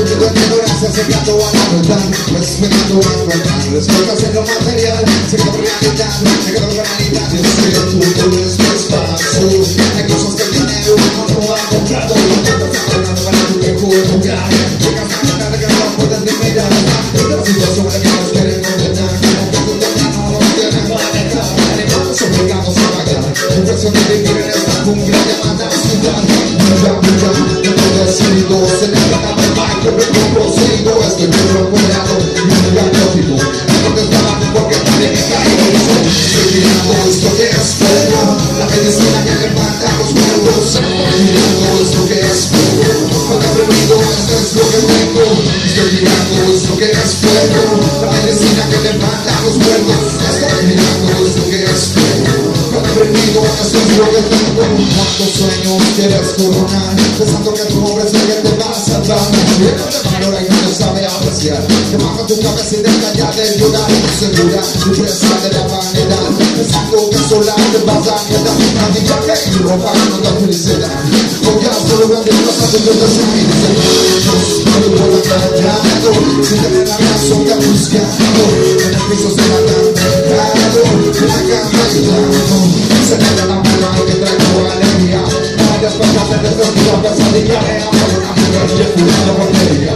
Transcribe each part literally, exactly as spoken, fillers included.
Perdido en ignorancia, secando a la verdad, respetando a encontrar respuestas en lo material, secando realidad, negando realidad. Yo soy el punto de este espacio. Hay cosas que el dinero no ha comprado. Estás hablando para tu viejo jugar. Llegas a ganar que no puedes ni mirar. De la situación en la que nos quieren condenar. Como que tu no nos quieren manejar. Animales obligados a pagar. Impresión de vivir en esta jungla llamada ciudad. Mira, mira, yo no decido. Se le trata de mal, yo me proseguido. Estoy muy recuperado y muy atópico. No te estaba porque también me caigo. Estoy mirando esto que es fuego. La medicina que levanta los muertos. Estoy mirando esto que es fuego. Cuando he bebido, esto es lo que tengo. Estoy mirando esto que es fuego. La medicina que levanta los muertos. Estoy mirando esto que es fuego. Cuando he bebido, esto es lo que tengo. ¿Cuántos sueños quieres coronar? Pensando que tu hombre es el que te va a salvar. Y él no te valora y no te sabe apreciar. Te baja tu cabeza y deja ya de llorar. Segura, tu presa de la vanidad. Pensando que sola te vas a quedar. Nadie ya que y ropa no da felicidad. Porque solo grandes cosas que te desinvitan. No te puedo callado. Sin tener la razón que buscando. En el piso se la dan dejado. En la cama ayudando. Se le da la mano que traigo alegría. Varias cosas de tu pesadilla. Me amo una mujer y el cuidado por ella.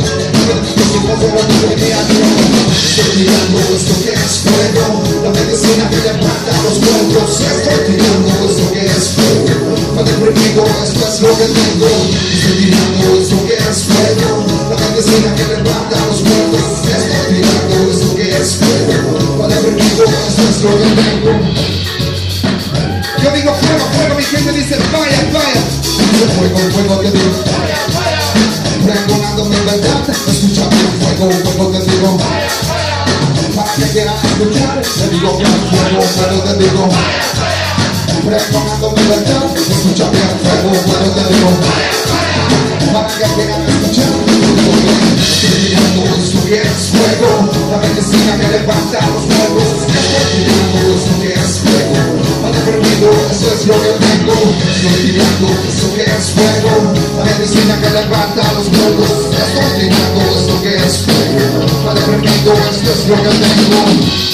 Estoy tirando esto que es fuego. La medicina que levanta los muertos. Estoy tirando esto que es fuego. Para deprimido esto es lo que tengo. Estoy tirando esto que es fuego. La medicina que levanta los muertos. Estoy tirando esto que es fuego. Para deprimido esto es lo que tengo. Yo digo fuego, fuego, mi gente dice fire, fire. Dice fuego, fuego, te digo fire, fire. Pregonando mi verdad, escucha bien fuego, fuego te digo. Para que quieran escuchar, te digo bien fuego, fuego te digo. Pregonando mi verdad, escucha bien fuego, fuego te digo. Para que quieran escuchar, te digo bien. Estoy tirando esto que es fuego, la medicina que levanta los muertos. Estoy tirando esto que es fuego, para perdido, eso es lo que tengo. Estoy tirando esto que es fuego, la medicina que levanta los muertos. Estoy tirando esto que es fuego, para perdido, esto es lo que tengo.